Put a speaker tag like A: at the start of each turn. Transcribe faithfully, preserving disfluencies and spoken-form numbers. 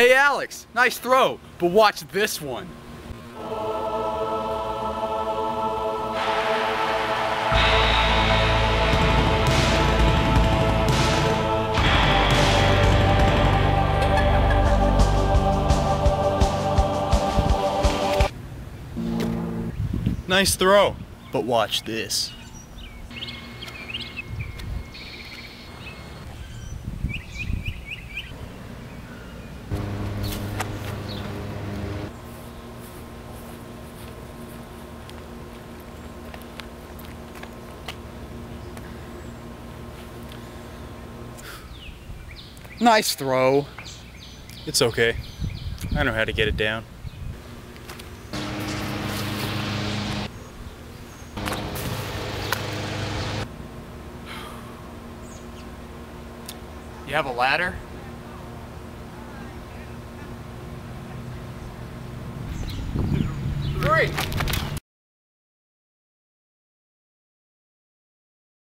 A: Hey Alex, nice throw, but watch this one.
B: Nice throw, but watch this.
A: Nice throw.
B: It's okay. I know how to get it down.
A: You have a ladder? Three.